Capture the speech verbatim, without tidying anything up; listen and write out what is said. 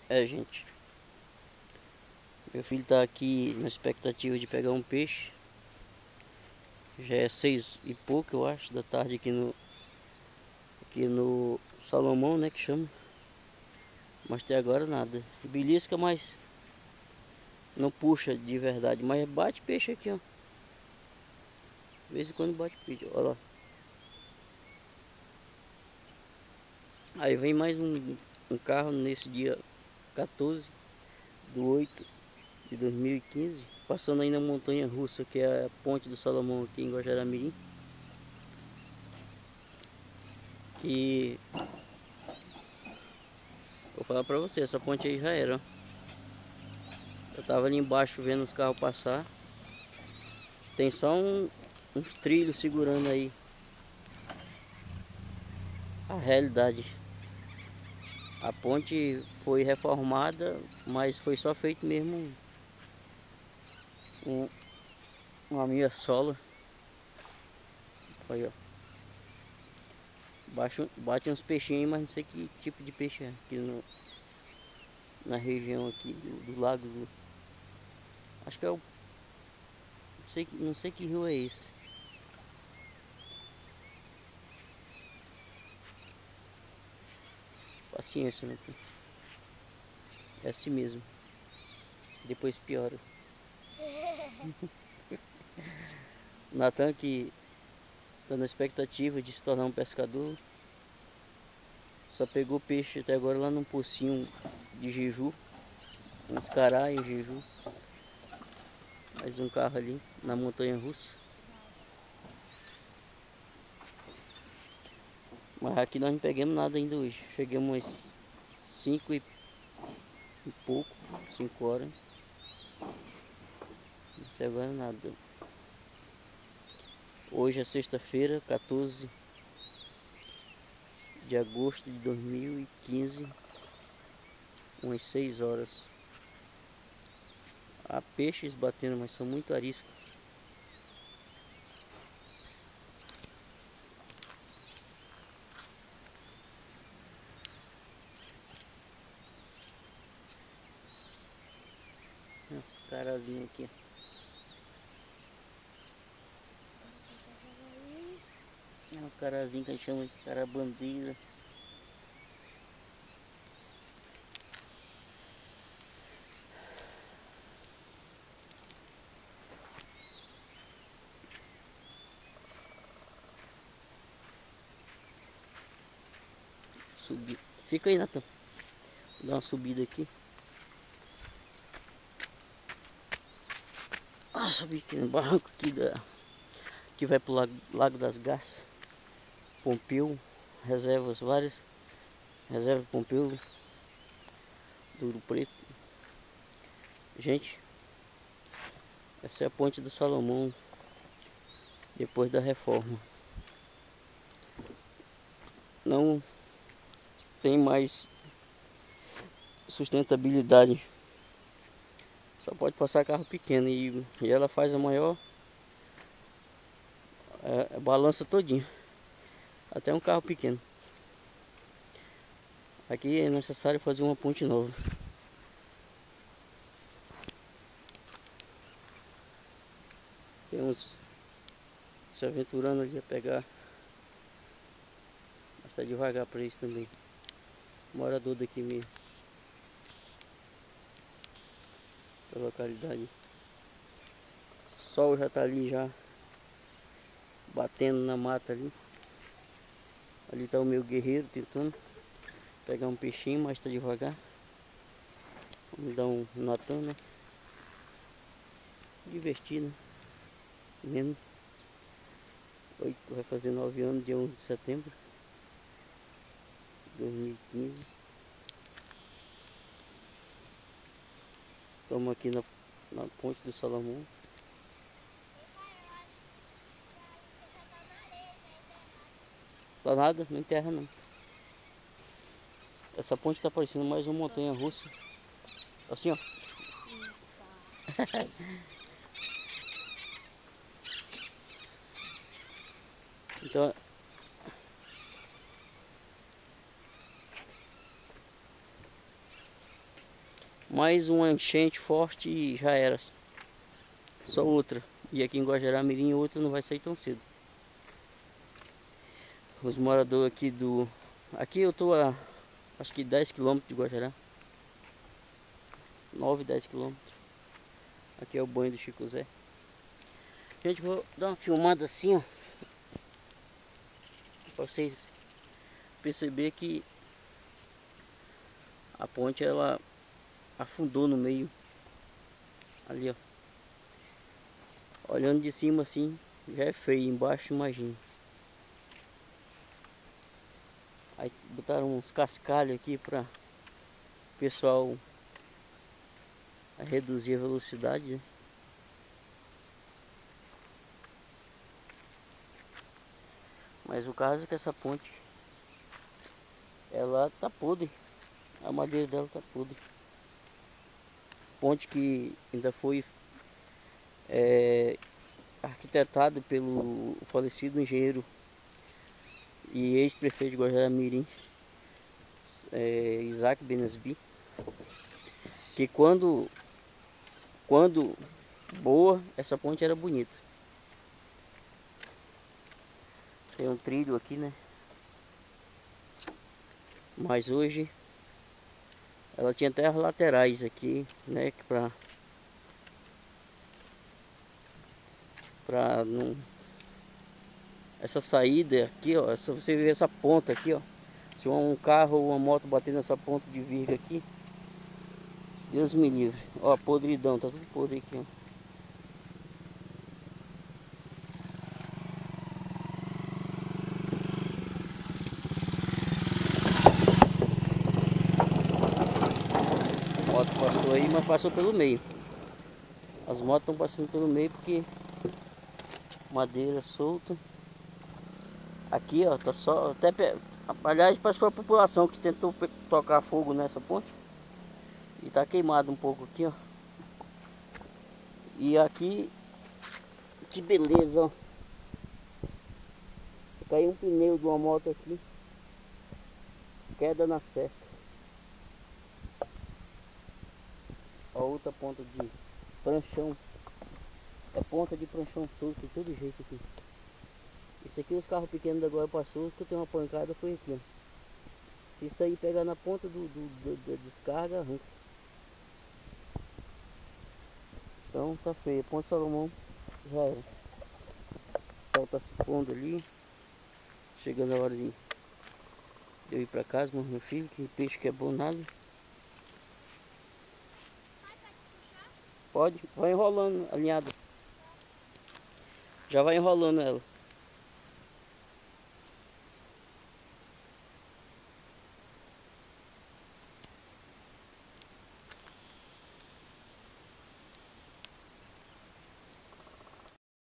É, gente, meu filho tá aqui na expectativa de pegar um peixe. Já é seis e pouco, eu acho, da tarde aqui no aqui no Salomão, né, que chama. Mas até agora nada. Belisca, mas não puxa de verdade, mas bate peixe aqui, ó. De vez em quando bate peixe, olha lá. Aí vem mais um, um carro nesse dia quatorze do oito de dois mil e quinze, passando aí na montanha russa, que é a ponte do Salomão aqui em Guajará-Mirim. Que vou falar pra você, essa ponte aí já era, ó. Eu tava ali embaixo vendo os carros passar. Tem só um, uns trilhos segurando aí a realidade. A ponte foi reformada, mas foi só feito mesmo um, uma meia sola. Aí, ó. Bate, bate uns peixinhos, mas não sei que tipo de peixe é. Aqui no, na região aqui do, do lago. Do, acho que é o. Não sei, não sei que rio é esse. Paciência, né? É assim mesmo. Depois piora. Natan, que tá na expectativa de se tornar um pescador, só pegou peixe até agora lá num pocinho de Jeju. Uns cará em Jeju. Mais um carro ali na montanha russa. Mas aqui nós não pegamos nada ainda hoje. Chegamos às cinco e pouco, cinco horas. Até agora nada. Hoje é sexta-feira, quatorze de agosto de dois mil e quinze, umas seis horas. Há peixes batendo, mas são muito ariscos. Esse carazinho aqui. É um carazinho que a gente chama de carabandeira. Subir. Fica aí, Natan. Vou dar uma subida aqui. Ah, subir aqui no barranco aqui da, que vai pro lago, lago das Garças. Pompeu, reservas várias. Reserva Pompeu do Ouro Preto. Gente, essa é a ponte do Salomão depois da reforma. Não tem mais sustentabilidade. Só pode passar carro pequeno e, e ela faz a maior é, balança todinha. Até um carro pequeno. Aqui é necessário fazer uma ponte nova. Tem uns se aventurando ali a pegar. Mas tá devagar para isso também. Morador daqui mesmo. Da localidade. O sol já tá ali já. Batendo na mata ali. Ali tá o meu guerreiro tentando pegar um peixinho, mas tá devagar. Vamos dar um Natan, né? Divertido, né? Mesmo. Vai fazer nove anos, dia onze de setembro de dois mil e quinze. Estamos aqui na, na ponte do Salomão. Tá nada, não enterra não. Essa ponte tá parecendo mais uma montanha russa. Assim, ó. Então, mais uma enchente forte e já era. Só outra. E aqui em Guajará-Mirim outra não vai sair tão cedo. Os moradores aqui do... Aqui eu tô a acho que dez quilômetros de Guajará. nove, dez quilômetros. Aqui é o banho do Chico Zé. Gente, vou dar uma filmada assim, ó, pra vocês perceber que a ponte ela afundou no meio. Ali, ó. Olhando de cima assim, já é feio. Embaixo, imagina. Aí botaram uns cascalhos aqui para o pessoal reduzir a velocidade, né? Mas o caso é que essa ponte, ela tá podre. A madeira dela tá podre. Ponte que ainda foi é, arquitetado pelo falecido engenheiro e ex-prefeito de Guajará-Mirim, é, Isaac Benesbi, que quando quando boa, essa ponte era bonita. Tem um trilho aqui, né? Mas hoje ela tinha até as laterais aqui, né? Que pra, pra não... Essa saída aqui, ó. Se você ver essa ponta aqui, ó. Se um carro ou uma moto bater nessa ponta de virga aqui, Deus me livre. Ó, podridão, tá tudo podre aqui, ó. A moto passou aí, mas passou pelo meio. As motos estão passando pelo meio porque madeira solta. Aqui, ó, tá só até pe... aliás, parece que foi a população que tentou tocar fogo nessa ponte e tá queimado um pouco aqui, ó. E aqui, que beleza, ó. Caiu um pneu de uma moto aqui. Queda na cerca. A outra ponta de pranchão. É ponta de pranchão solto de todo jeito aqui. Isso aqui os carros pequenos da agora passou, que eu tenho uma pancada foi aqui, ó. Se isso aí pegar na ponta do, do, do da descarga, arranca. Então tá feio. Ponte Salomão já era. O sol tá se pondo ali. Chegando a hora de eu ir pra casa com meu filho, que peixe que é bom nada. Pode, vai enrolando a linhada. Já vai enrolando ela.